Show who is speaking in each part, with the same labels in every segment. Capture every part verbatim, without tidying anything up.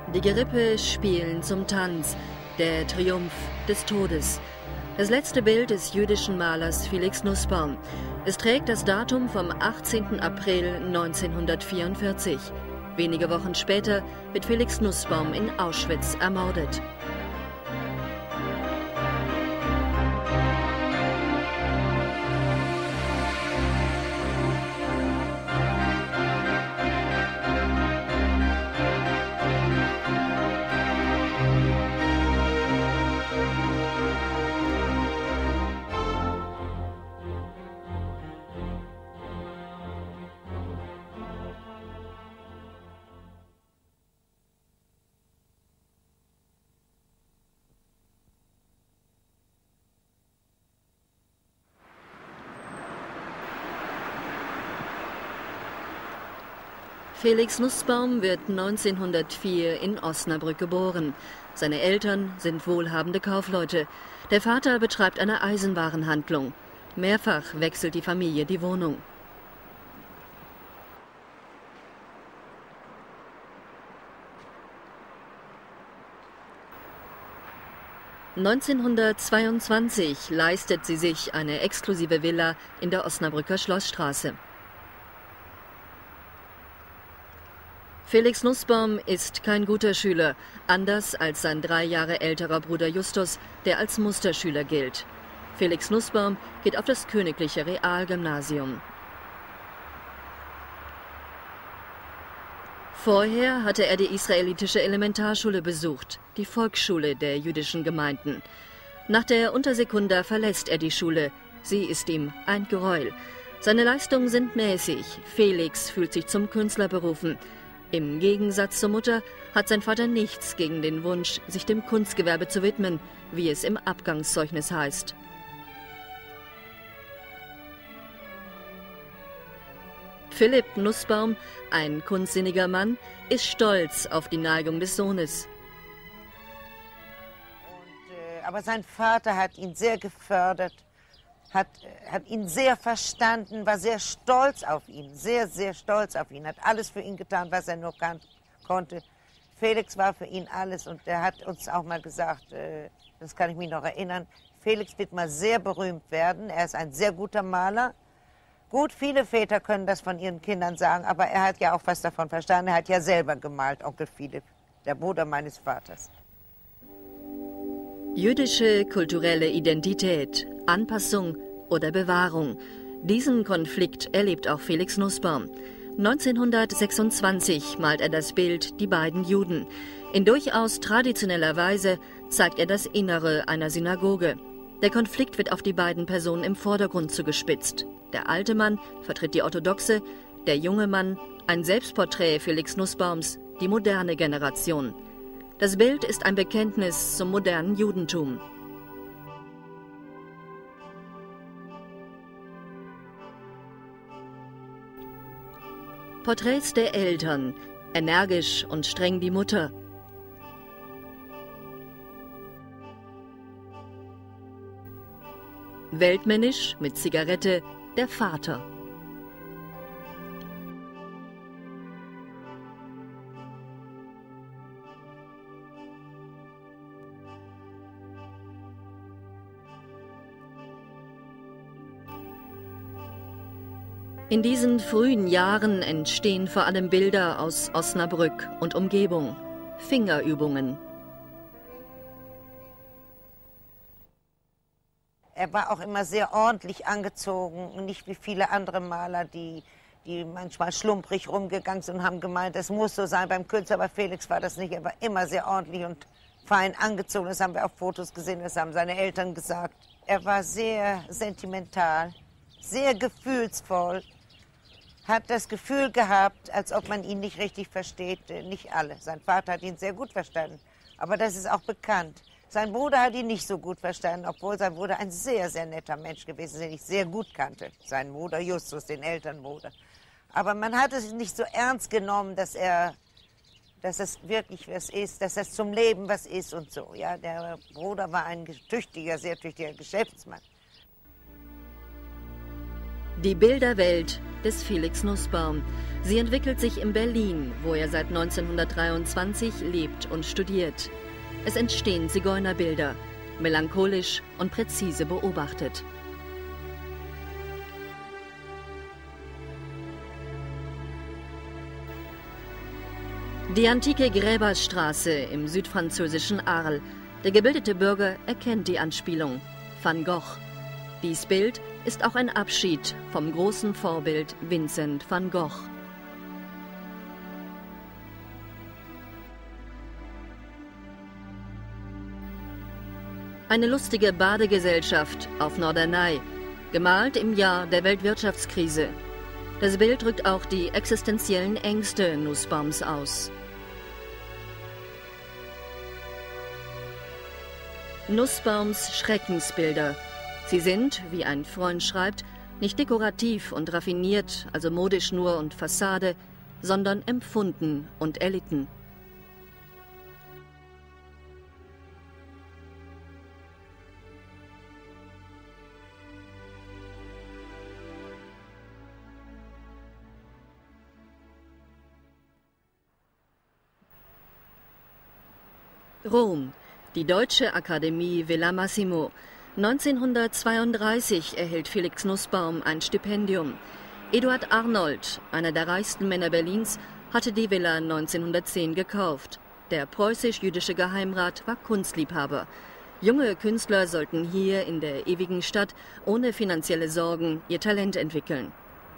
Speaker 1: Die Gerippe spielen zum Tanz, der Triumph des Todes. Das letzte Bild des jüdischen Malers Felix Nussbaum. Es trägt das Datum vom achtzehnten April neunzehnhundertvierundvierzig. Wenige Wochen später wird Felix Nussbaum in Auschwitz ermordet. Felix Nussbaum wird neunzehnhundertvier in Osnabrück geboren. Seine Eltern sind wohlhabende Kaufleute. Der Vater betreibt eine Eisenwarenhandlung. Mehrfach wechselt die Familie die Wohnung. neunzehnhundertzweiundzwanzig leistet sie sich eine exklusive Villa in der Osnabrücker Schlossstraße. Felix Nussbaum ist kein guter Schüler, anders als sein drei Jahre älterer Bruder Justus, der als Musterschüler gilt. Felix Nussbaum geht auf das Königliche Realgymnasium. Vorher hatte er die israelitische Elementarschule besucht, die Volksschule der jüdischen Gemeinden. Nach der Untersekunda verlässt er die Schule. Sie ist ihm ein Gräuel. Seine Leistungen sind mäßig. Felix fühlt sich zum Künstler berufen. Im Gegensatz zur Mutter hat sein Vater nichts gegen den Wunsch, sich dem Kunstgewerbe zu widmen, wie es im Abgangszeugnis heißt. Philipp Nussbaum, ein kunstsinniger Mann, ist stolz auf die Neigung des Sohnes.
Speaker 2: Und, äh, aber sein Vater hat ihn sehr gefördert, hat, hat ihn sehr verstanden, war sehr stolz auf ihn, sehr, sehr stolz auf ihn, hat alles für ihn getan, was er nur kann, konnte. Felix war für ihn alles und er hat uns auch mal gesagt, äh, das kann ich mich noch erinnern, Felix wird mal sehr berühmt werden, er ist ein sehr guter Maler. Gut, viele Väter können das von ihren Kindern sagen, aber er hat ja auch was davon verstanden, er hat ja selber gemalt, Onkel Philipp, der Bruder meines Vaters.
Speaker 1: Jüdische kulturelle Identität, Anpassung oder Bewahrung. Diesen Konflikt erlebt auch Felix Nussbaum. neunzehnhundertsechsundzwanzig malt er das Bild Die beiden Juden. In durchaus traditioneller Weise zeigt er das Innere einer Synagoge. Der Konflikt wird auf die beiden Personen im Vordergrund zugespitzt. Der alte Mann vertritt die orthodoxe, der junge Mann ein Selbstporträt Felix Nussbaums, die moderne Generation. Das Bild ist ein Bekenntnis zum modernen Judentum. Porträts der Eltern, energisch und streng die Mutter. Weltmännisch mit Zigarette der Vater. In diesen frühen Jahren entstehen vor allem Bilder aus Osnabrück und Umgebung, Fingerübungen.
Speaker 2: Er war auch immer sehr ordentlich angezogen und nicht wie viele andere Maler, die, die manchmal schlumprig rumgegangen sind und haben gemeint, das muss so sein beim Künstler, aber Felix war das nicht. Er war immer sehr ordentlich und fein angezogen, das haben wir auf Fotos gesehen, das haben seine Eltern gesagt. Er war sehr sentimental, sehr gefühlsvoll. Hat das Gefühl gehabt, als ob man ihn nicht richtig versteht, nicht alle. Sein Vater hat ihn sehr gut verstanden, aber das ist auch bekannt. Sein Bruder hat ihn nicht so gut verstanden, obwohl sein Bruder ein sehr, sehr netter Mensch gewesen ist, den ich sehr gut kannte. Sein Bruder Justus, den Elternbruder. Aber man hat es nicht so ernst genommen, dass er, dass es wirklich was ist, dass es zum Leben was ist und so. Ja, der Bruder war ein tüchtiger, sehr tüchtiger Geschäftsmann.
Speaker 1: Die Bilderwelt des Felix Nussbaum. Sie entwickelt sich in Berlin, wo er seit neunzehnhundertdreiundzwanzig lebt und studiert. Es entstehen Zigeunerbilder, melancholisch und präzise beobachtet. Die antike Gräberstraße im südfranzösischen Arles. Der gebildete Bürger erkennt die Anspielung. Van Gogh. Dies Bild ist auch ein Abschied vom großen Vorbild Vincent van Gogh. Eine lustige Badegesellschaft auf Norderney, gemalt im Jahr der Weltwirtschaftskrise. Das Bild drückt auch die existenziellen Ängste Nussbaums aus. Nussbaums Schreckensbilder. Sie sind, wie ein Freund schreibt, nicht dekorativ und raffiniert, also modisch nur und Fassade, sondern empfunden und erlitten. Rom. Die Deutsche Akademie Villa Massimo. neunzehnhundertzweiunddreißig erhält Felix Nussbaum ein Stipendium. Eduard Arnold, einer der reichsten Männer Berlins, hatte die Villa neunzehnhundertzehn gekauft. Der preußisch-jüdische Geheimrat war Kunstliebhaber. Junge Künstler sollten hier in der ewigen Stadt ohne finanzielle Sorgen ihr Talent entwickeln.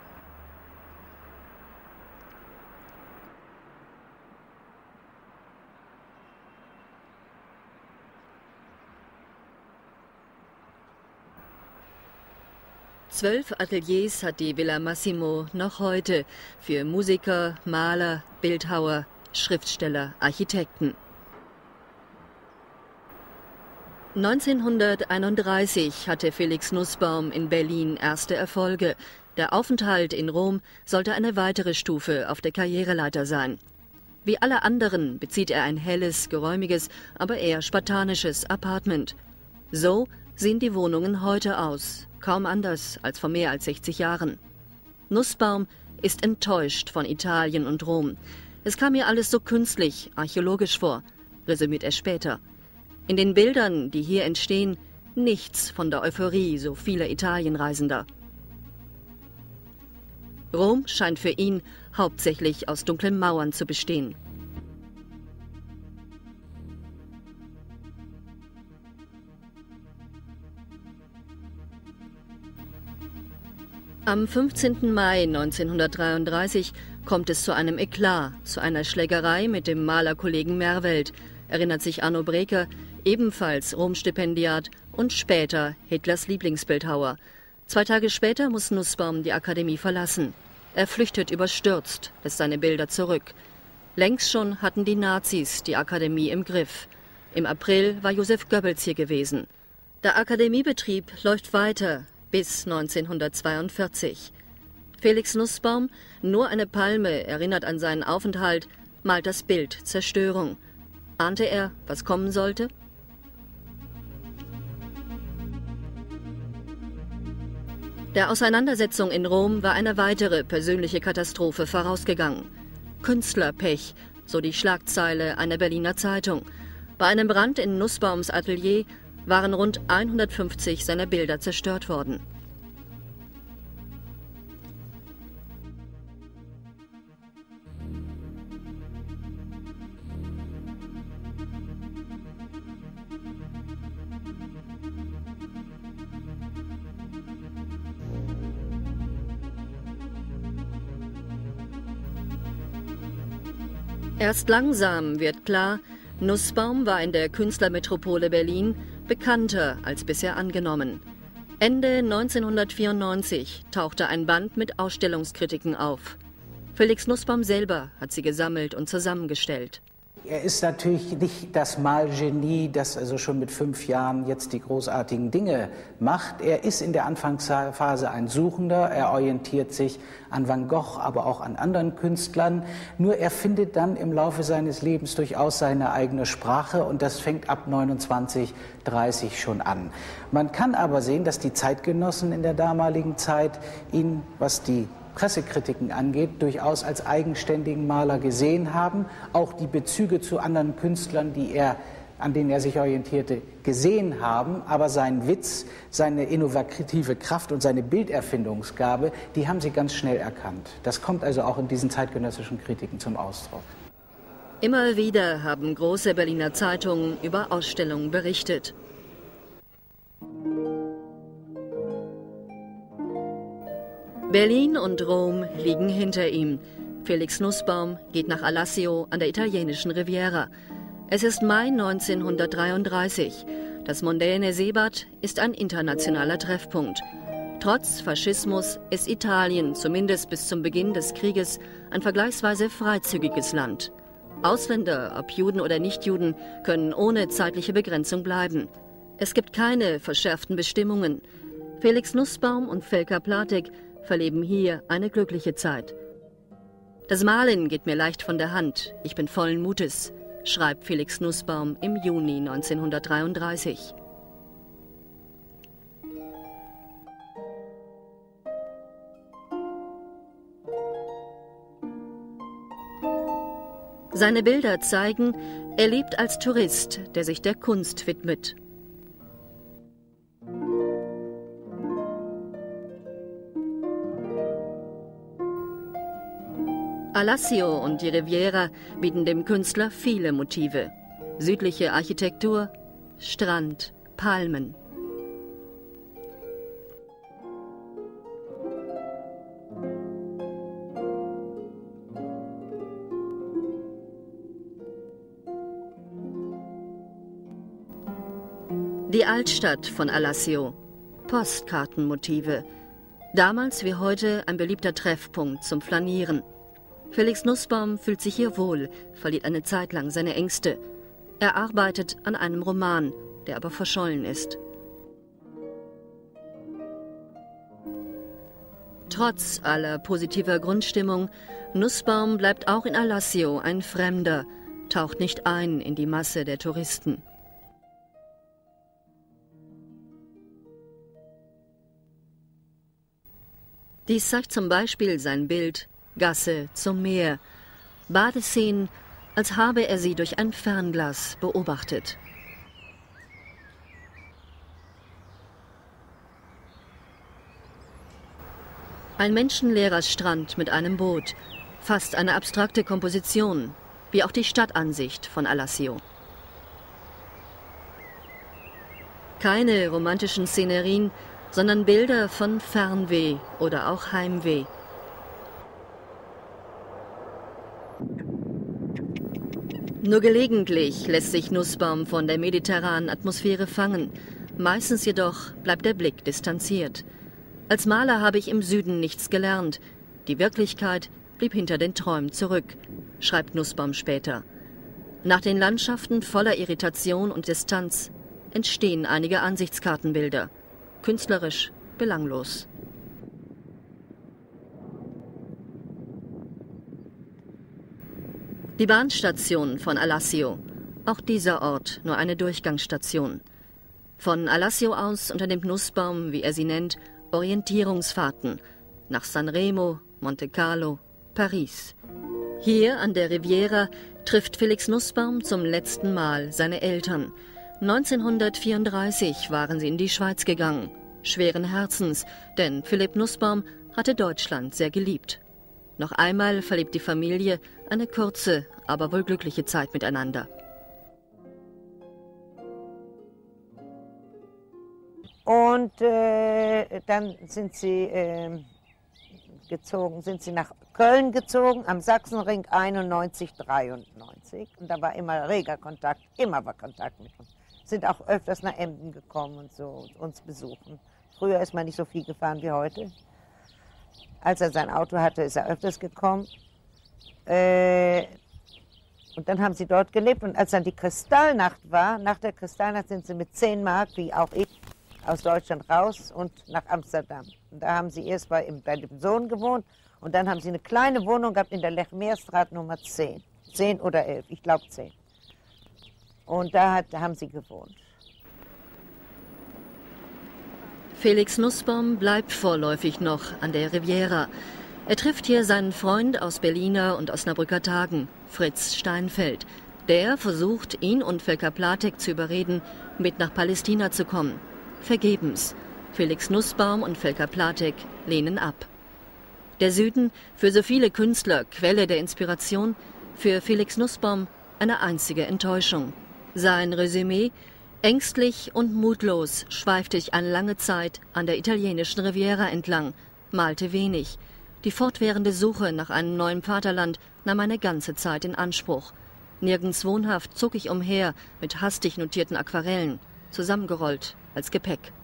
Speaker 1: Zwölf Ateliers hat die Villa Massimo noch heute für Musiker, Maler, Bildhauer, Schriftsteller, Architekten. neunzehnhunderteinunddreißig hatte Felix Nussbaum in Berlin erste Erfolge. Der Aufenthalt in Rom sollte eine weitere Stufe auf der Karriereleiter sein. Wie alle anderen bezieht er ein helles, geräumiges, aber eher spartanisches Appartement. So sehen die Wohnungen heute aus. Kaum anders als vor mehr als sechzig Jahren. Nussbaum ist enttäuscht von Italien und Rom. Es kam mir alles so künstlich, archäologisch vor, resümiert er später. In den Bildern, die hier entstehen, nichts von der Euphorie so vieler Italienreisender. Rom scheint für ihn hauptsächlich aus dunklen Mauern zu bestehen. Am fünfzehnten Mai neunzehnhundertdreiunddreißig kommt es zu einem Eklat, zu einer Schlägerei mit dem Malerkollegen Merveldt, erinnert sich Arno Breker, ebenfalls Rom-Stipendiat und später Hitlers Lieblingsbildhauer. Zwei Tage später muss Nussbaum die Akademie verlassen. Er flüchtet überstürzt, lässt seine Bilder zurück. Längst schon hatten die Nazis die Akademie im Griff. Im April war Josef Goebbels hier gewesen. Der Akademiebetrieb läuft weiter bis neunzehnhundertzweiundvierzig. Felix Nussbaum, nur eine Palme, erinnert an seinen Aufenthalt, malt das Bild Zerstörung. Ahnte er, was kommen sollte? Der Auseinandersetzung in Rom war eine weitere persönliche Katastrophe vorausgegangen. Künstlerpech, so die Schlagzeile einer Berliner Zeitung. Bei einem Brand in Nussbaums Atelier waren rund hundertfünfzig seiner Bilder zerstört worden. Erst langsam wird klar, Nussbaum war in der Künstlermetropole Berlin bekannter als bisher angenommen. Ende neunzehnhundertvierundneunzig tauchte ein Band mit Ausstellungskritiken auf. Felix Nussbaum selber hat sie gesammelt und zusammengestellt.
Speaker 3: Er ist natürlich nicht das Malgenie, das also schon mit fünf Jahren jetzt die großartigen Dinge macht. Er ist in der Anfangsphase ein Suchender, er orientiert sich an Van Gogh, aber auch an anderen Künstlern. Nur er findet dann im Laufe seines Lebens durchaus seine eigene Sprache und das fängt ab neunundzwanzig, dreißig schon an. Man kann aber sehen, dass die Zeitgenossen in der damaligen Zeit ihn, was die Pressekritiken angeht, durchaus als eigenständigen Maler gesehen haben, auch die Bezüge zu anderen Künstlern, die er, an denen er sich orientierte, gesehen haben, aber seinen Witz, seine innovative Kraft und seine Bilderfindungsgabe, die haben sie ganz schnell erkannt. Das kommt also auch in diesen zeitgenössischen Kritiken zum Ausdruck.
Speaker 1: Immer wieder haben große Berliner Zeitungen über Ausstellungen berichtet. Berlin und Rom liegen hinter ihm. Felix Nussbaum geht nach Alassio an der italienischen Riviera. Es ist Mai neunzehnhundertdreiunddreißig. Das mondäne Seebad ist ein internationaler Treffpunkt. Trotz Faschismus ist Italien, zumindest bis zum Beginn des Krieges, ein vergleichsweise freizügiges Land. Ausländer, ob Juden oder Nichtjuden, können ohne zeitliche Begrenzung bleiben. Es gibt keine verschärften Bestimmungen. Felix Nussbaum und Felka Platek verleben hier eine glückliche Zeit. Das Malen geht mir leicht von der Hand. Ich bin vollen Mutes, schreibt Felix Nussbaum im Juni neunzehnhundertdreiunddreißig. Seine Bilder zeigen, er lebt als Tourist, der sich der Kunst widmet. Alassio und die Riviera bieten dem Künstler viele Motive. Südliche Architektur, Strand, Palmen. Die Altstadt von Alassio, Postkartenmotive. Damals wie heute ein beliebter Treffpunkt zum Flanieren. Felix Nussbaum fühlt sich hier wohl, verliert eine Zeit lang seine Ängste. Er arbeitet an einem Roman, der aber verschollen ist. Trotz aller positiver Grundstimmung, Nussbaum bleibt auch in Alassio ein Fremder, taucht nicht ein in die Masse der Touristen. Dies zeigt zum Beispiel sein Bild Gasse zum Meer, Badeszenen, als habe er sie durch ein Fernglas beobachtet. Ein menschenleerer Strand mit einem Boot, fast eine abstrakte Komposition, wie auch die Stadtansicht von Alassio. Keine romantischen Szenerien, sondern Bilder von Fernweh oder auch Heimweh. Nur gelegentlich lässt sich Nussbaum von der mediterranen Atmosphäre fangen. Meistens jedoch bleibt der Blick distanziert. Als Maler habe ich im Süden nichts gelernt. Die Wirklichkeit blieb hinter den Träumen zurück, schreibt Nussbaum später. Nach den Landschaften voller Irritation und Distanz entstehen einige Ansichtskartenbilder. Künstlerisch belanglos. Die Bahnstation von Alassio. Auch dieser Ort nur eine Durchgangsstation. Von Alassio aus unternimmt Nussbaum, wie er sie nennt, Orientierungsfahrten nach Sanremo, Monte Carlo, Paris. Hier an der Riviera trifft Felix Nussbaum zum letzten Mal seine Eltern. neunzehnhundertvierunddreißig waren sie in die Schweiz gegangen. Schweren Herzens, denn Philipp Nussbaum hatte Deutschland sehr geliebt. Noch einmal verlebt die Familie eine kurze, aber wohl glückliche Zeit miteinander.
Speaker 2: Und äh, dann sind sie äh, gezogen, sind sie nach Köln gezogen, am Sachsenring einundneunzig, dreiundneunzig. Und da war immer reger Kontakt, immer war Kontakt mit uns. Sind auch öfters nach Emden gekommen und so und uns besuchen. Früher ist man nicht so viel gefahren wie heute. Als er sein Auto hatte, ist er öfters gekommen. Äh, Und dann haben sie dort gelebt. Und als dann die Kristallnacht war, nach der Kristallnacht sind sie mit zehn Mark, wie auch ich, aus Deutschland raus und nach Amsterdam. Und da haben sie erst bei, bei dem Sohn gewohnt und dann haben sie eine kleine Wohnung gehabt in der Lechmeerstraat Nummer zehn. zehn oder elf, ich glaube zehn. Und da, hat, da haben sie gewohnt.
Speaker 1: Felix Nussbaum bleibt vorläufig noch an der Riviera. Er trifft hier seinen Freund aus Berliner und Osnabrücker Tagen, Fritz Steinfeld. Der versucht, ihn und Volker Platek zu überreden, mit nach Palästina zu kommen. Vergebens. Felix Nussbaum und Volker Platek lehnen ab. Der Süden, für so viele Künstler Quelle der Inspiration, für Felix Nussbaum eine einzige Enttäuschung. Sein Resümee: ängstlich und mutlos schweifte ich eine lange Zeit an der italienischen Riviera entlang, malte wenig. Die fortwährende Suche nach einem neuen Vaterland nahm eine ganze Zeit in Anspruch. Nirgends wohnhaft zog ich umher mit hastig notierten Aquarellen, zusammengerollt als Gepäck.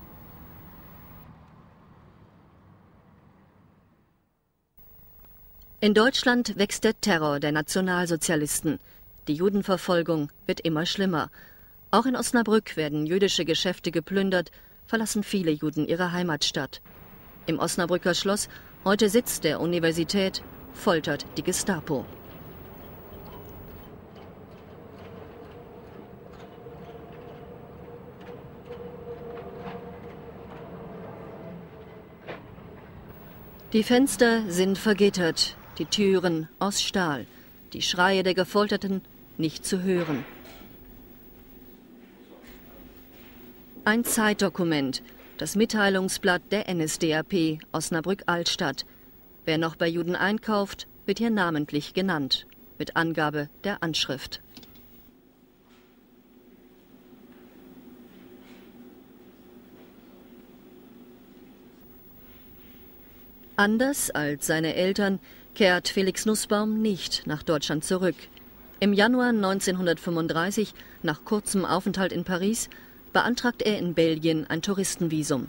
Speaker 1: In Deutschland wächst der Terror der Nationalsozialisten. Die Judenverfolgung wird immer schlimmer. Auch in Osnabrück werden jüdische Geschäfte geplündert, verlassen viele Juden ihre Heimatstadt. Im Osnabrücker Schloss, heute Sitz der Universität, foltert die Gestapo. Die Fenster sind vergittert, die Türen aus Stahl, die Schreie der Gefolterten nicht zu hören. Ein Zeitdokument, das Mitteilungsblatt der N S D A P Osnabrück-Altstadt. Wer noch bei Juden einkauft, wird hier namentlich genannt, mit Angabe der Anschrift. Anders als seine Eltern kehrt Felix Nussbaum nicht nach Deutschland zurück. Im Januar neunzehnhundertfünfunddreißig, nach kurzem Aufenthalt in Paris, beantragt er in Belgien ein Touristenvisum.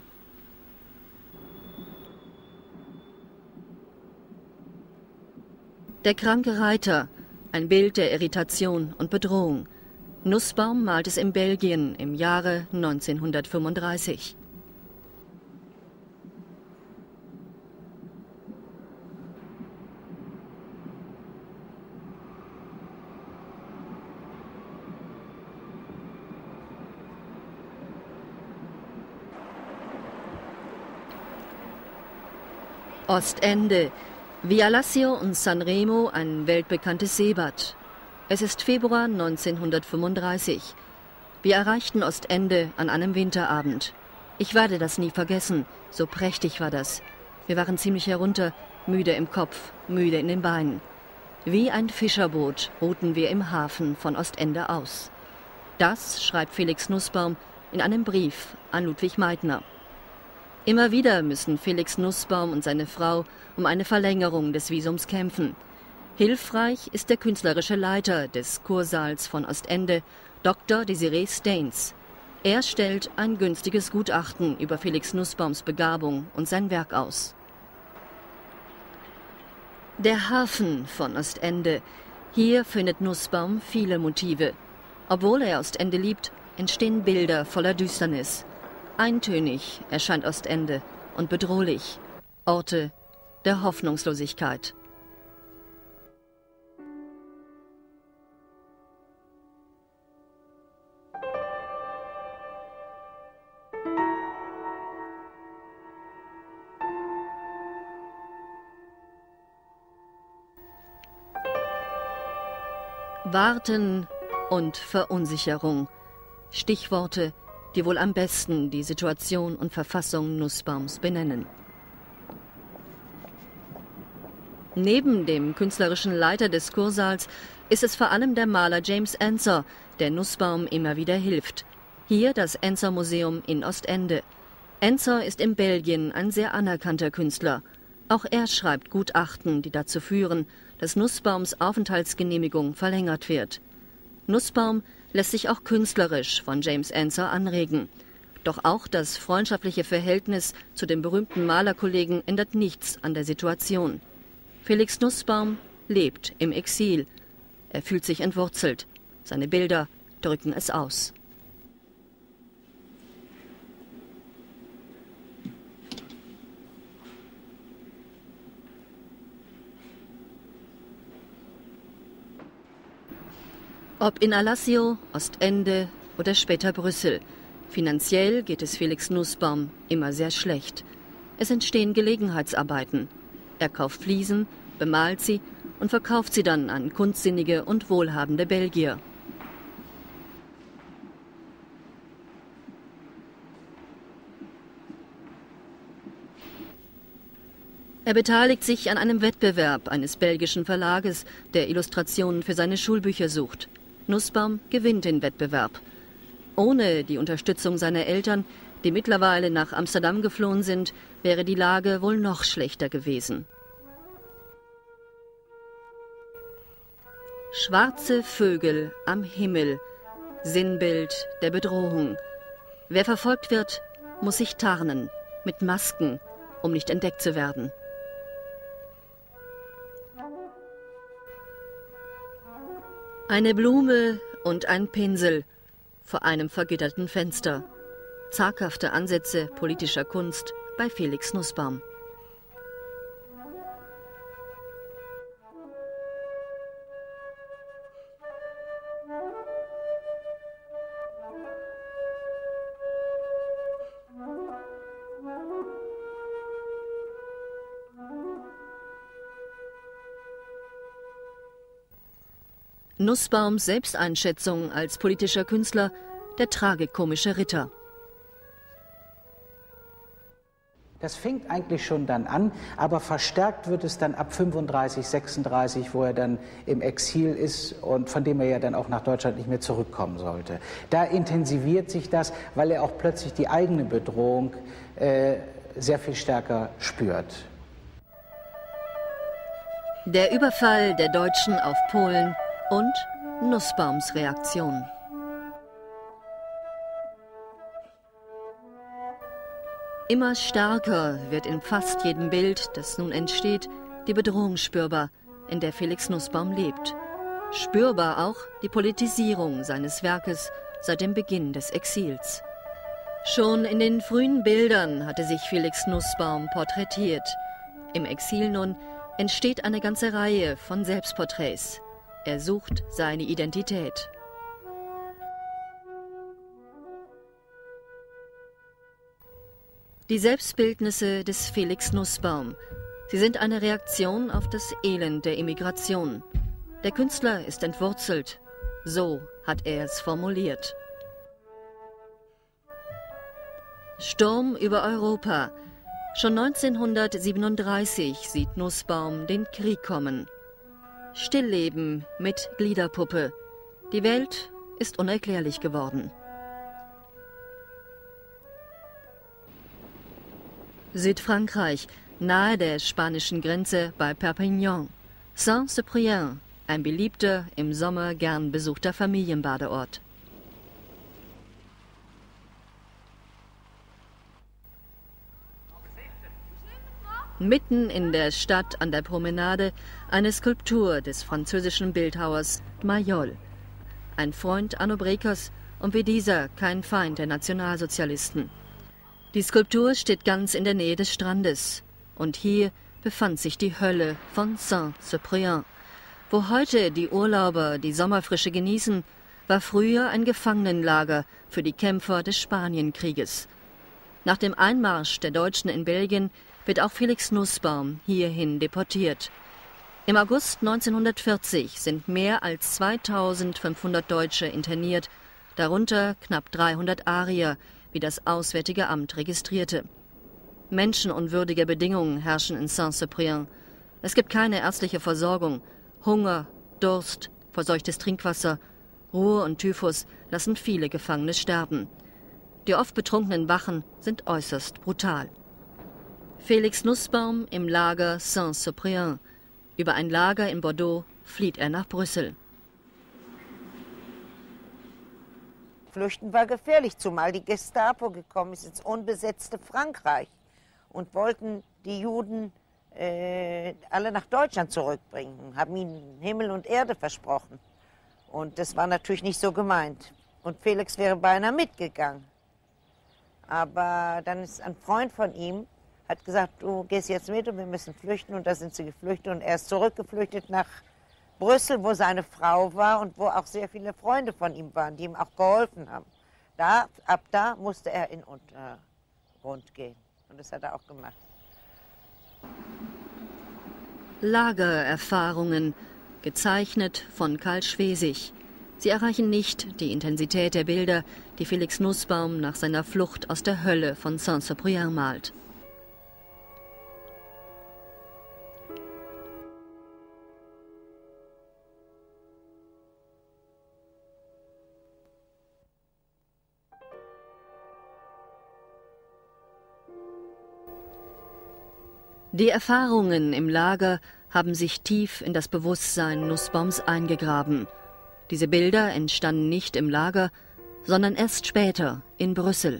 Speaker 1: Der kranke Reiter, ein Bild der Irritation und Bedrohung. Nussbaum malt es in Belgien im Jahre neunzehnhundertfünfunddreißig. Ostende, Via Lassio und Sanremo, ein weltbekanntes Seebad. Es ist Februar neunzehnhundertfünfunddreißig. Wir erreichten Ostende an einem Winterabend. Ich werde das nie vergessen, so prächtig war das. Wir waren ziemlich herunter, müde im Kopf, müde in den Beinen. Wie ein Fischerboot ruhten wir im Hafen von Ostende aus. Das schreibt Felix Nussbaum in einem Brief an Ludwig Meidner. Immer wieder müssen Felix Nussbaum und seine Frau um eine Verlängerung des Visums kämpfen. Hilfreich ist der künstlerische Leiter des Kursaals von Ostende, Doktor Desiree Staines. Er stellt ein günstiges Gutachten über Felix Nussbaums Begabung und sein Werk aus. Der Hafen von Ostende. Hier findet Nussbaum viele Motive. Obwohl er Ostende liebt, entstehen Bilder voller Düsternis. Eintönig erscheint Ostende und bedrohlich. Orte der Hoffnungslosigkeit. Warten und Verunsicherung. Stichworte, die wohl am besten die Situation und Verfassung Nussbaums benennen. Neben dem künstlerischen Leiter des Kursaals ist es vor allem der Maler James Ensor, der Nussbaum immer wieder hilft. Hier das Ensor Museum in Ostende. Ensor ist in Belgien ein sehr anerkannter Künstler. Auch er schreibt Gutachten, die dazu führen, dass Nussbaums Aufenthaltsgenehmigung verlängert wird. Nussbaum lässt sich auch künstlerisch von James Ensor anregen. Doch auch das freundschaftliche Verhältnis zu dem berühmten Malerkollegen ändert nichts an der Situation. Felix Nussbaum lebt im Exil. Er fühlt sich entwurzelt. Seine Bilder drücken es aus. Ob in Alassio, Ostende oder später Brüssel, finanziell geht es Felix Nussbaum immer sehr schlecht. Es entstehen Gelegenheitsarbeiten. Er kauft Fliesen, bemalt sie und verkauft sie dann an kunstsinnige und wohlhabende Belgier. Er beteiligt sich an einem Wettbewerb eines belgischen Verlages, der Illustrationen für seine Schulbücher sucht. Nussbaum gewinnt den Wettbewerb. Ohne die Unterstützung seiner Eltern, die mittlerweile nach Amsterdam geflohen sind, wäre die Lage wohl noch schlechter gewesen. Schwarze Vögel am Himmel, Sinnbild der Bedrohung. Wer verfolgt wird, muss sich tarnen, mit Masken, um nicht entdeckt zu werden. Eine Blume und ein Pinsel vor einem vergitterten Fenster. Zaghafte Ansätze politischer Kunst bei Felix Nussbaum. Nussbaums Selbsteinschätzung als politischer Künstler, der tragikomische Ritter.
Speaker 3: Das fängt eigentlich schon dann an, aber verstärkt wird es dann ab fünfunddreißig, sechsunddreißig, wo er dann im Exil ist und von dem er ja dann auch nach Deutschland nicht mehr zurückkommen sollte. Da intensiviert sich das, weil er auch plötzlich die eigene Bedrohung äh, sehr viel stärker spürt.
Speaker 1: Der Überfall der Deutschen auf Polen und Nussbaums Reaktion. Immer stärker wird in fast jedem Bild, das nun entsteht, die Bedrohung spürbar, in der Felix Nussbaum lebt. Spürbar auch die Politisierung seines Werkes seit dem Beginn des Exils. Schon in den frühen Bildern hatte sich Felix Nussbaum porträtiert. Im Exil nun entsteht eine ganze Reihe von Selbstporträts. Er sucht seine Identität. Die Selbstbildnisse des Felix Nussbaum. Sie sind eine Reaktion auf das Elend der Immigration. Der Künstler ist entwurzelt. So hat er es formuliert. Sturm über Europa. Schon neunzehnhundertsiebenunddreißig sieht Nussbaum den Krieg kommen. Stillleben mit Gliederpuppe. Die Welt ist unerklärlich geworden. Südfrankreich, nahe der spanischen Grenze bei Perpignan. Saint-Cyprien, ein beliebter, im Sommer gern besuchter Familienbadeort. Mitten in der Stadt an der Promenade eine Skulptur des französischen Bildhauers Mayol. Ein Freund Arno Brekers und wie dieser kein Feind der Nationalsozialisten. Die Skulptur steht ganz in der Nähe des Strandes. Und hier befand sich die Hölle von Saint-Cyprien. Wo heute die Urlauber die Sommerfrische genießen, war früher ein Gefangenenlager für die Kämpfer des Spanienkrieges. Nach dem Einmarsch der Deutschen in Belgien wird auch Felix Nussbaum hierhin deportiert. Im August neunzehnhundertvierzig sind mehr als zweitausendfünfhundert Deutsche interniert, darunter knapp dreihundert Arier, wie das Auswärtige Amt registrierte. Menschenunwürdige Bedingungen herrschen in Saint-Cyprien. Es gibt keine ärztliche Versorgung. Hunger, Durst, verseuchtes Trinkwasser, Ruhr und Typhus lassen viele Gefangene sterben. Die oft betrunkenen Wachen sind äußerst brutal. Felix Nussbaum im Lager Saint-Cyprien. Über ein Lager in Bordeaux flieht er nach Brüssel.
Speaker 2: Flüchten war gefährlich, zumal die Gestapo gekommen ist ins unbesetzte Frankreich und wollten die Juden äh, alle nach Deutschland zurückbringen, haben ihnen Himmel und Erde versprochen. Und das war natürlich nicht so gemeint. Und Felix wäre beinahe mitgegangen. Aber dann ist ein Freund von ihm, hat gesagt, du gehst jetzt mit und wir müssen flüchten. Und da sind sie geflüchtet und er ist zurückgeflüchtet nach Brüssel, wo seine Frau war und wo auch sehr viele Freunde von ihm waren, die ihm auch geholfen haben. Da, ab da musste er in Untergrund gehen. Und das hat er auch gemacht.
Speaker 1: Lagererfahrungen, gezeichnet von Karl Schwesig. Sie erreichen nicht die Intensität der Bilder, die Felix Nussbaum nach seiner Flucht aus der Hölle von Saint-Cyprien malt. Die Erfahrungen im Lager haben sich tief in das Bewusstsein Nussbaums eingegraben. Diese Bilder entstanden nicht im Lager, sondern erst später in Brüssel.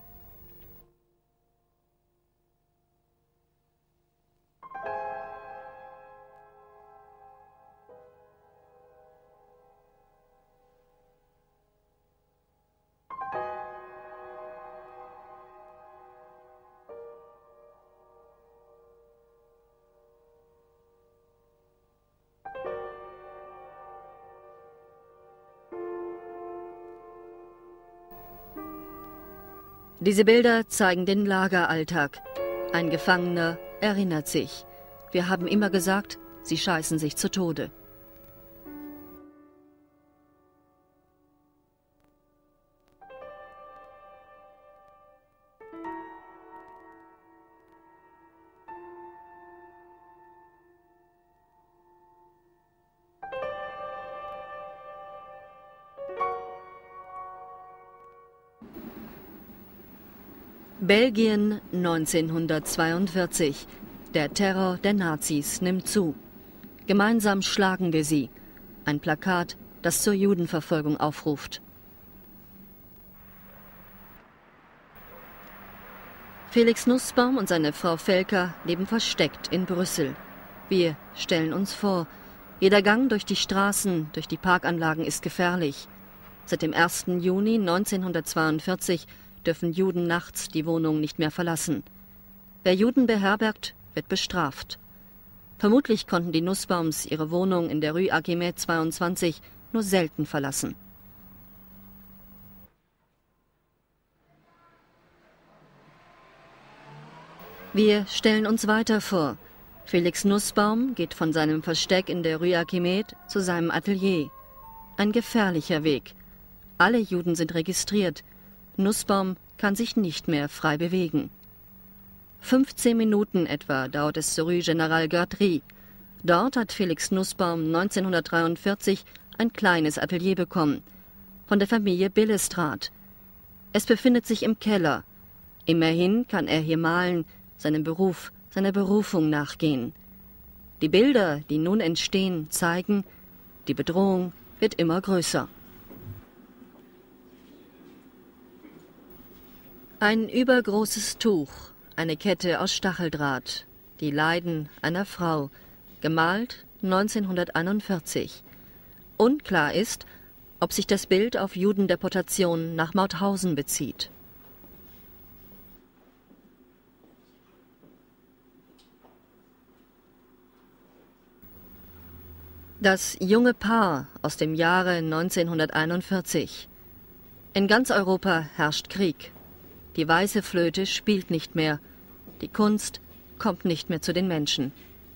Speaker 1: Diese Bilder zeigen den Lageralltag. Ein Gefangener erinnert sich. Wir haben immer gesagt, sie scheißen sich zu Tode. Belgien neunzehnhundertzweiundvierzig. Der Terror der Nazis nimmt zu. Gemeinsam schlagen wir sie. Ein Plakat, das zur Judenverfolgung aufruft. Felix Nussbaum und seine Frau Felker leben versteckt in Brüssel. Wir stellen uns vor, jeder Gang durch die Straßen, durch die Parkanlagen ist gefährlich. Seit dem ersten Juni neunzehnhundertzweiundvierzig dürfen Juden nachts die Wohnung nicht mehr verlassen. Wer Juden beherbergt, wird bestraft. Vermutlich konnten die Nussbaums ihre Wohnung in der Rue Archimede zweiundzwanzig nur selten verlassen. Wir stellen uns weiter vor. Felix Nussbaum geht von seinem Versteck in der Rue Archimede zu seinem Atelier. Ein gefährlicher Weg. Alle Juden sind registriert. Nussbaum kann sich nicht mehr frei bewegen. fünfzehn Minuten etwa dauert es zur Rue General Gardry. Dort hat Felix Nussbaum neunzehnhundertdreiundvierzig ein kleines Atelier bekommen, von der Familie Billestrate. Es befindet sich im Keller. Immerhin kann er hier malen, seinem Beruf, seiner Berufung nachgehen. Die Bilder, die nun entstehen, zeigen, die Bedrohung wird immer größer. Ein übergroßes Tuch, eine Kette aus Stacheldraht, die Leiden einer Frau, gemalt neunzehnhunderteinundvierzig. Unklar ist, ob sich das Bild auf Judendeportationen nach Mauthausen bezieht. Das junge Paar aus dem Jahre neunzehnhunderteinundvierzig. In ganz Europa herrscht Krieg. Die weiße Flöte spielt nicht mehr. Die Kunst kommt nicht mehr zu den Menschen.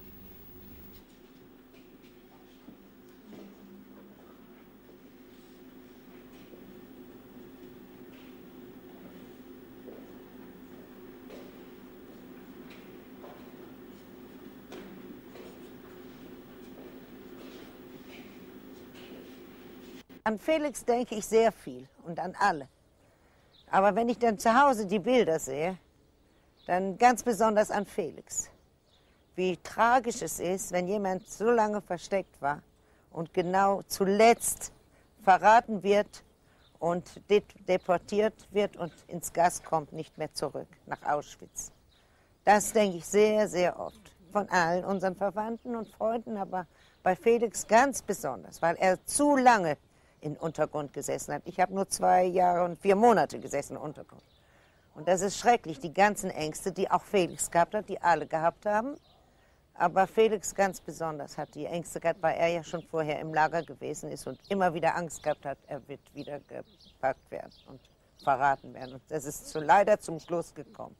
Speaker 2: An Felix denke ich sehr viel und an alle. Aber wenn ich dann zu Hause die Bilder sehe, dann ganz besonders an Felix. Wie tragisch es ist, wenn jemand so lange versteckt war und genau zuletzt verraten wird und deportiert wird und ins Gas kommt, nicht mehr zurück nach Auschwitz. Das denke ich sehr, sehr oft. von allen unseren Verwandten und Freunden, aber bei Felix ganz besonders, weil er zu lange im Untergrund gesessen hat. Ich habe nur zwei Jahre und vier Monate gesessen im Untergrund. Und das ist schrecklich, die ganzen Ängste, die auch Felix gehabt hat, die alle gehabt haben. Aber Felix ganz besonders hat die Ängste gehabt, weil er ja schon vorher im Lager gewesen ist und immer wieder Angst gehabt hat, er wird wieder gepackt werden und verraten werden. Und das ist so leider zum Schluss gekommen.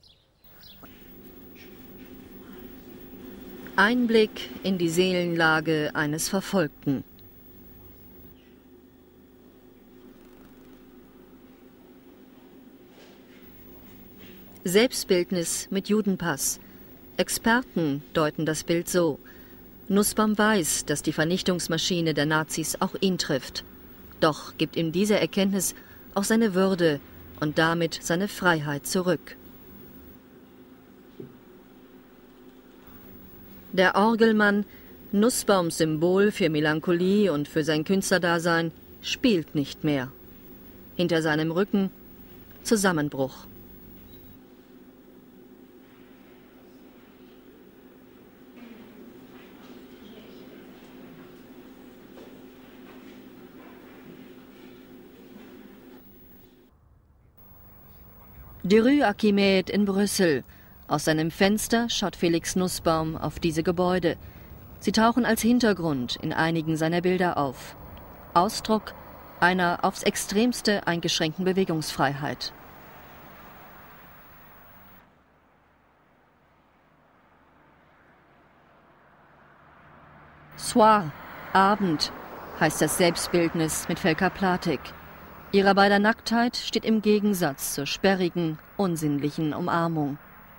Speaker 1: Einblick in die Seelenlage eines Verfolgten. Selbstbildnis mit Judenpass. Experten deuten das Bild so. Nussbaum weiß, dass die Vernichtungsmaschine der Nazis auch ihn trifft. Doch gibt ihm diese Erkenntnis auch seine Würde und damit seine Freiheit zurück. Der Orgelmann, Nussbaums Symbol für Melancholie und für sein Künstlerdasein, spielt nicht mehr. Hinter seinem Rücken Zusammenbruch. Die Rue Archimede in Brüssel. Aus seinem Fenster schaut Felix Nussbaum auf diese Gebäude. Sie tauchen als Hintergrund in einigen seiner Bilder auf. Ausdruck einer aufs Extremste eingeschränkten Bewegungsfreiheit. Soir, Abend, heißt das Selbstbildnis mit Felka Platek. Ihrer beider Nacktheit steht im Gegensatz zur sperrigen, unsinnlichen Umarmung.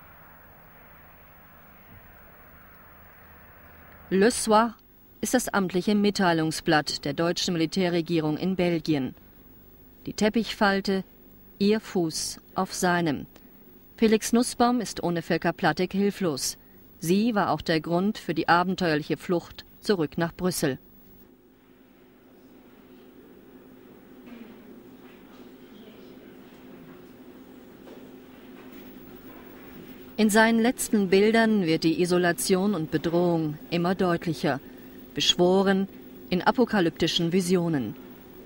Speaker 1: Le Soir ist das amtliche Mitteilungsblatt der deutschen Militärregierung in Belgien. Die Teppichfalte, ihr Fuß auf seinem. Felix Nussbaum ist ohne Felka Platek hilflos. Sie war auch der Grund für die abenteuerliche Flucht zurück nach Brüssel. In seinen letzten Bildern wird die Isolation und Bedrohung immer deutlicher, beschworen in apokalyptischen Visionen.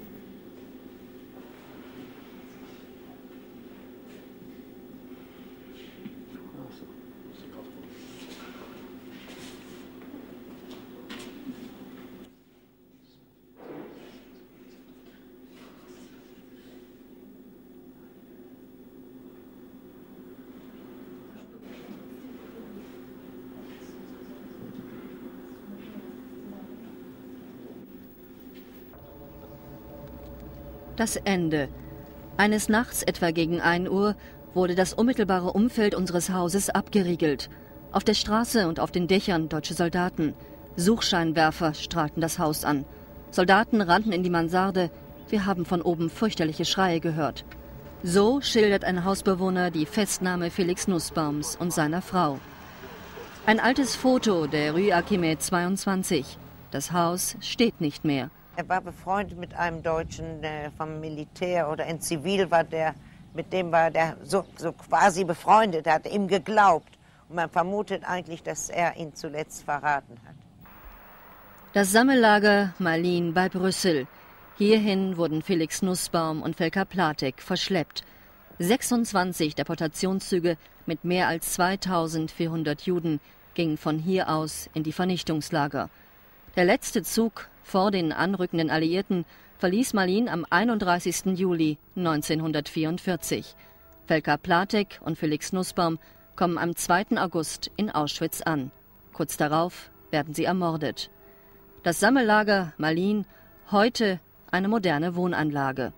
Speaker 1: Das Ende. Eines Nachts, etwa gegen ein Uhr, wurde das unmittelbare Umfeld unseres Hauses abgeriegelt. Auf der Straße und auf den Dächern deutsche Soldaten. Suchscheinwerfer strahlten das Haus an. Soldaten rannten in die Mansarde. Wir haben von oben fürchterliche Schreie gehört. So schildert ein Hausbewohner die Festnahme Felix Nussbaums und seiner Frau. Ein altes Foto der Rue Archimede zweiundzwanzig. Das Haus steht nicht mehr.
Speaker 2: Er war befreundet mit einem Deutschen äh, vom Militär oder in Zivil war der, mit dem war der so, so quasi befreundet, er hat ihm geglaubt. Und man vermutet eigentlich, dass er ihn zuletzt verraten hat.
Speaker 1: Das Sammellager Malines bei Brüssel. Hierhin wurden Felix Nussbaum und Felka Platek verschleppt. sechsundzwanzig Deportationszüge mit mehr als zweitausendvierhundert Juden gingen von hier aus in die Vernichtungslager. Der letzte Zug vor den anrückenden Alliierten verließ Malines am einunddreißigsten Juli neunzehnhundertvierundvierzig. Felka Platek und Felix Nussbaum kommen am zweiten August in Auschwitz an. Kurz darauf werden sie ermordet. Das Sammellager Malines, heute eine moderne Wohnanlage.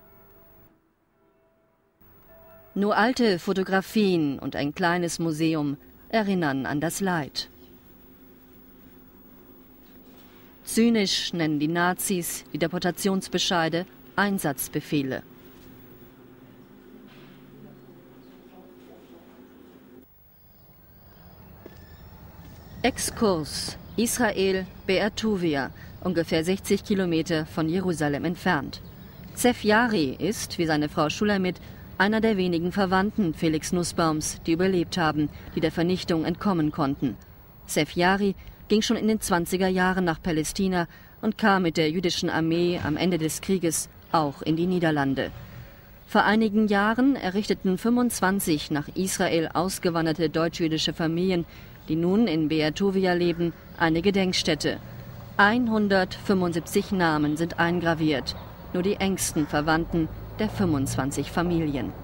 Speaker 1: Nur alte Fotografien und ein kleines Museum erinnern an das Leid. Zynisch nennen die Nazis die Deportationsbescheide Einsatzbefehle. Exkurs: Israel, Be'er Tuvia, ungefähr sechzig Kilometer von Jerusalem entfernt. Zef Yari ist, wie seine Frau Shulamit, einer der wenigen Verwandten Felix Nussbaums, die überlebt haben, die der Vernichtung entkommen konnten. Sef Yari ging schon in den zwanziger Jahren nach Palästina und kam mit der jüdischen Armee am Ende des Krieges auch in die Niederlande. Vor einigen Jahren errichteten fünfundzwanzig nach Israel ausgewanderte deutsch-jüdische Familien, die nun in Beatovia leben, eine Gedenkstätte. hundertfünfundsiebzig Namen sind eingraviert, nur die engsten Verwandten der fünfundzwanzig Familien.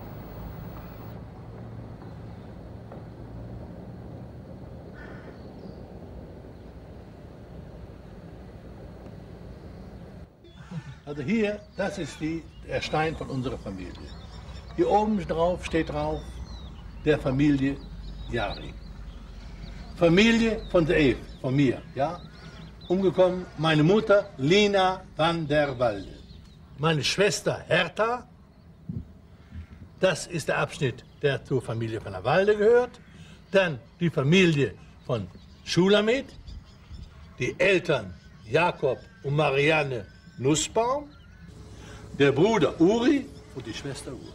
Speaker 4: Also hier, das ist die, der Stein von unserer Familie. Hier oben drauf steht drauf, der Familie Yari. Familie von der Eve, von mir, ja. Umgekommen, meine Mutter Lina van der Walde. Meine Schwester Hertha, das ist der Abschnitt, der zur Familie von der Walde gehört. Dann die Familie von Schulamit, die Eltern Jakob und Marianne Nussbaum, der Bruder Uri und die Schwester Ruth.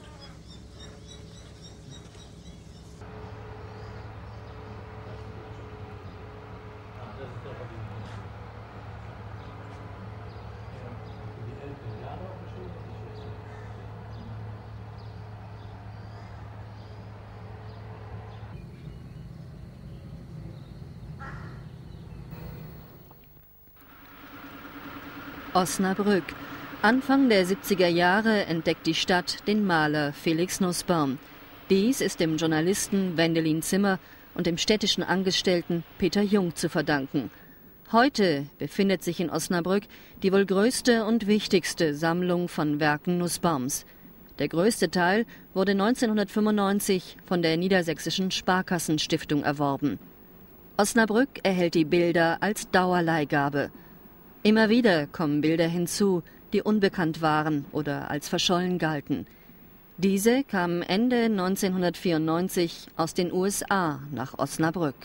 Speaker 1: Osnabrück. Anfang der siebziger Jahre entdeckt die Stadt den Maler Felix Nussbaum. Dies ist dem Journalisten Wendelin Zimmer und dem städtischen Angestellten Peter Jung zu verdanken. Heute befindet sich in Osnabrück die wohl größte und wichtigste Sammlung von Werken Nussbaums. Der größte Teil wurde neunzehnhundertfünfundneunzig von der Niedersächsischen Sparkassenstiftung erworben. Osnabrück erhält die Bilder als Dauerleihgabe. Immer wieder kommen Bilder hinzu, die unbekannt waren oder als verschollen galten. Diese kamen Ende neunzehnhundertvierundneunzig aus den U S A nach Osnabrück.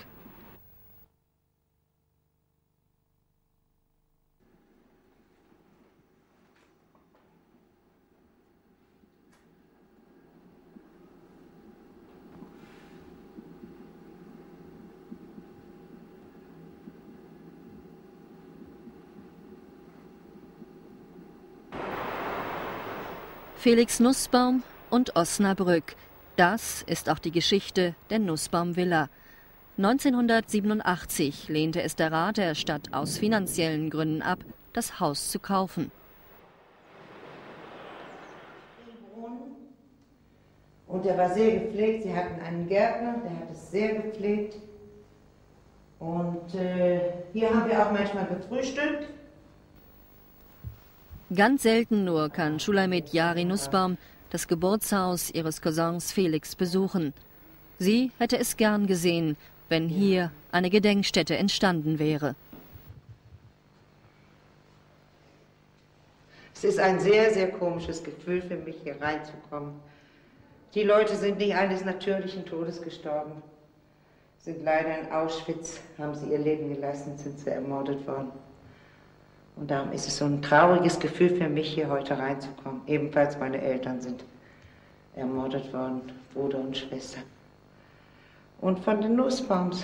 Speaker 1: Felix Nussbaum und Osnabrück. Das ist auch die Geschichte der Nussbaum-Villa. neunzehnhundertsiebenundachtzig lehnte es der Rat der Stadt aus finanziellen Gründen ab, das Haus zu kaufen.
Speaker 2: Und der war sehr gepflegt. Sie hatten einen Gärtner, der hat es sehr gepflegt. Und äh, hier haben wir auch manchmal gefrühstückt.
Speaker 1: Ganz selten nur kann Schulamit Yari Nussbaum das Geburtshaus ihres Cousins Felix besuchen. Sie hätte es gern gesehen, wenn hier eine Gedenkstätte entstanden wäre.
Speaker 2: Es ist ein sehr, sehr komisches Gefühl für mich, hier reinzukommen. Die Leute sind nicht eines natürlichen Todes gestorben. Sind leider in Auschwitz, haben sie ihr Leben gelassen, sind sie ermordet worden. Und darum ist es so ein trauriges Gefühl für mich, hier heute reinzukommen. Ebenfalls meine Eltern sind ermordet worden, Bruder und Schwester. Und von den Nussbaums.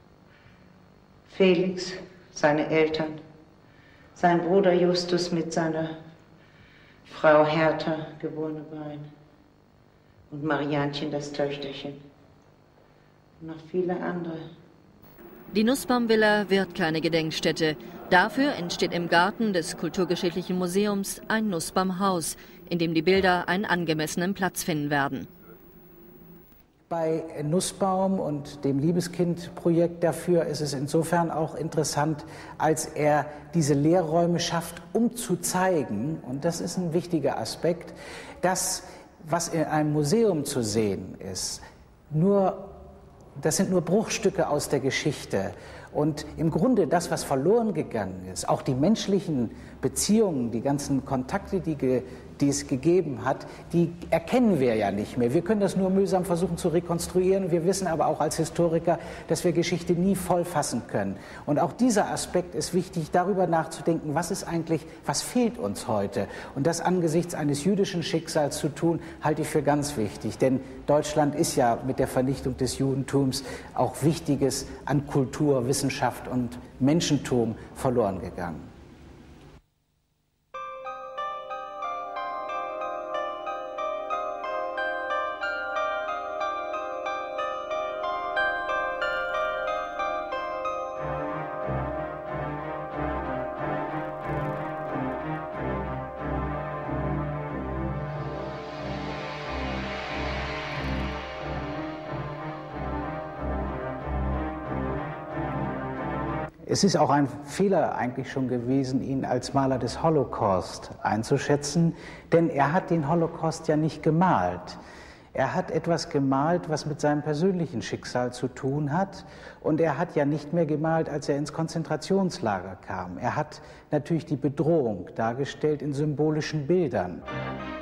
Speaker 2: Felix, seine Eltern, sein Bruder Justus mit seiner Frau Hertha, geborene Bein. Und Marianchen, das Töchterchen. Und noch viele andere.
Speaker 1: Die Nussbaum-Villa wird keine Gedenkstätte. Dafür entsteht im Garten des Kulturgeschichtlichen Museums ein Nussbaum-Haus, in dem die Bilder einen angemessenen Platz finden werden.
Speaker 3: Bei Nussbaum und dem Liebeskind-Projekt dafür ist es insofern auch interessant, als er diese Lehrräume schafft, um zu zeigen, und das ist ein wichtiger Aspekt, dass, was in einem Museum zu sehen ist, nur Das sind nur Bruchstücke aus der Geschichte. Und im Grunde das, was verloren gegangen ist, auch die menschlichen Beziehungen, die ganzen Kontakte, die, ge, die es gegeben hat, die erkennen wir ja nicht mehr. Wir können das nur mühsam versuchen zu rekonstruieren. Wir wissen aber auch als Historiker, dass wir Geschichte nie voll fassen können. Und auch dieser Aspekt ist wichtig, darüber nachzudenken, was ist eigentlich, was fehlt uns heute? Und das angesichts eines jüdischen Schicksals zu tun, halte ich für ganz wichtig. Denn Deutschland ist ja mit der Vernichtung des Judentums auch Wichtiges an Kultur, Wissenschaft und Menschentum verloren gegangen. Es ist auch ein Fehler eigentlich schon gewesen, ihn als Maler des Holocaust einzuschätzen, denn er hat den Holocaust ja nicht gemalt. Er hat etwas gemalt, was mit seinem persönlichen Schicksal zu tun hat, und er hat ja nicht mehr gemalt, als er ins Konzentrationslager kam. Er hat natürlich die Bedrohung dargestellt in symbolischen Bildern.